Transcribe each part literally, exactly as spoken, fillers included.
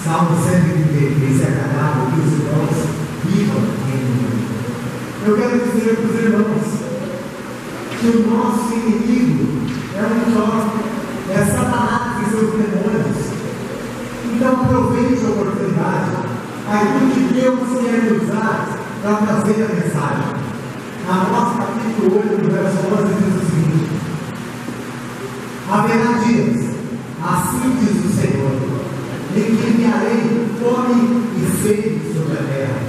Salmo cento e trinta e três é agradável que os irmãos vivam em mim. Eu quero dizer para os irmãos que o nosso inimigo é um só, é Satanás e seus demônios. Então aproveite a oportunidade, aquilo que Deus quer usar para trazer a mensagem. Amós capítulo oito, no verso onze, diz o seguinte: haverá dias, assim diz o Senhor, em que enviarei fome e sede sobre a terra.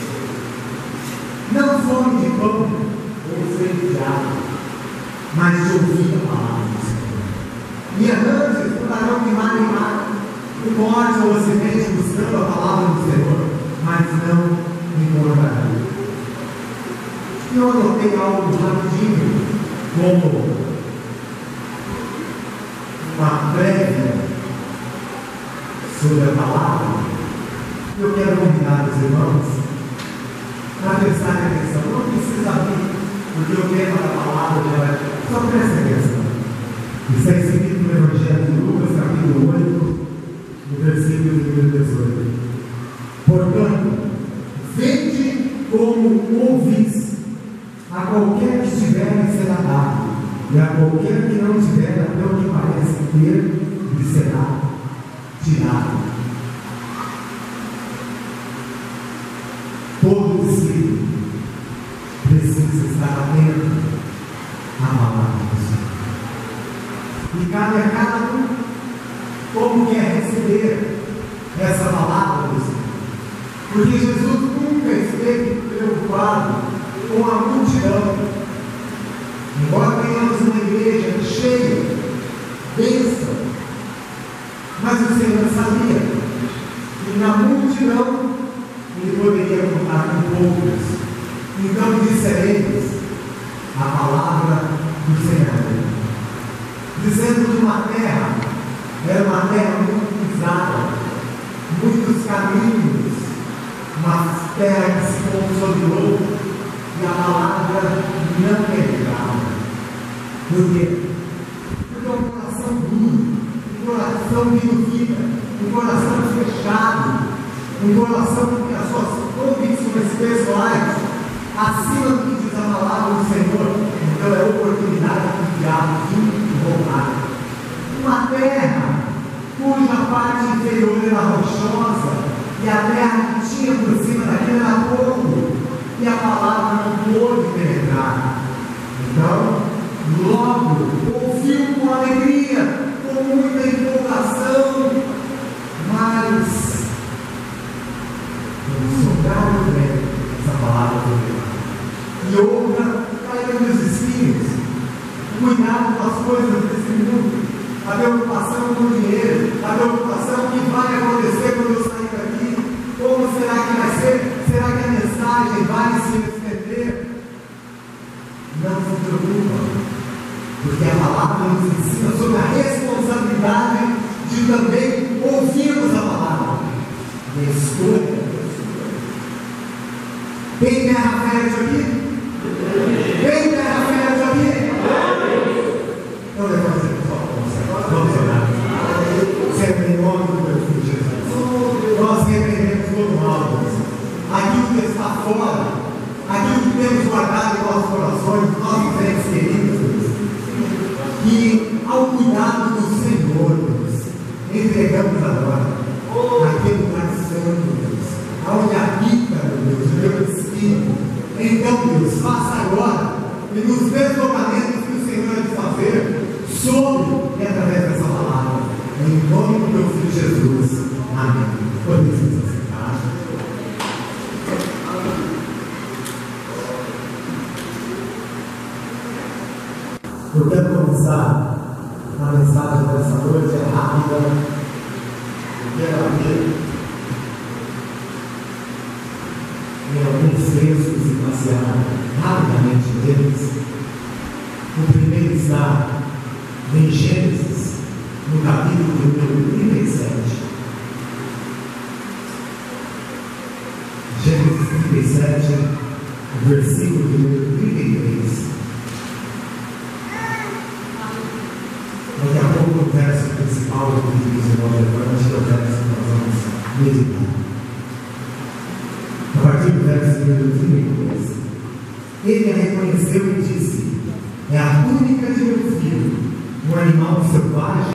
Não fome de pão ou sede de água, mas de ouvir a palavra do Senhor. E errantes pularão de mar em mar, do norte ao ocidente, buscando a palavra do Senhor, mas não encontrarão. E eu anotei algo rapidinho, como uma prévia sobre a palavra. Eu quero convidar os irmãos a prestarem atenção. Não precisa abrir, porque o tema da palavra já vai. Só presta atenção. Está escrito no Evangelho de Lucas, capítulo oito, no versículo número dezoito. Portanto, vede como ouvis. A qualquer que estiver será dado, e a qualquer que não tiver, até o que parece ter, lhe será tirado. Todo discípulo precisa estar atento à palavra do Senhor. E cabe a cada um como quer receber essa palavra do Senhor. Porque Jesus nunca esteve preocupado com a multidão. Embora tenhamos uma igreja cheia, bênção, mas o Senhor sabia que na multidão ele poderia contar com poucos. Então disse a eles a palavra do Senhor, dizendo que uma terra era uma terra muito pisada, muitos caminhos, uma terra que se consolidou, e a palavra não penetrava. Por quê? Porque é um coração duro, um coração que duvida, um coração fechado, um coração que as suas convicções pessoais acima do que diz a palavra do Senhor. Então é oportunidade de diabo vir e voltar. Uma terra cuja parte inferior era rochosa e a terra que tinha por cima daquilo era pouco, e a palavra não pôde penetrar. Então, logo ouviu com alegria, com muita empolgação, mas sobraram o vento essa palavra do Deus. E outra caiu nos espinhos, cuidado com as coisas desse mundo, a preocupação com o dinheiro, a preocupação com o que vai acontecer quando eu sair daqui, como será que vai ser? Será que a mensagem vai se estender? Não se preocupa, porque a palavra nos ensina sobre a responsabilidade de também ouvirmos a palavra. E a escolha. Tem terra fértil aqui? Tem terra fértil aqui? Então levanta a pessoal, vamos orar. Sempre em nome do meu filho Jesus. Nós repreendemos todo mal. Aquilo que está fora, aquilo que temos guardado em nossos corações, nossos entes queridos, que ao cuidado do Senhor, Deus, entregamos agora naquele lugar santo, Deus, aonde habita, Deus, o meu Espírito. Então, Deus, faça agora e nos desdobramentos que o Senhor há de fazer sobre e através dessa palavra, em nome do meu filho Jesus. Amém. Podemos nos sentar. Eu quero começar a mensagem dessa noite, é rápida. Eu quero abrir em alguns textos e passear rapidamente deles. O primeiro está em Gênesis, no capítulo número trinta e sete. Gênesis trinta e sete, versículo número trinta e três. Daqui a pouco o verso principal do livro de Nova Levante é o verso que nós vamos meditar. A partir do verso número trinta e dois, ele a reconheceu e disse: é a túnica de meu filho, um animal selvagem.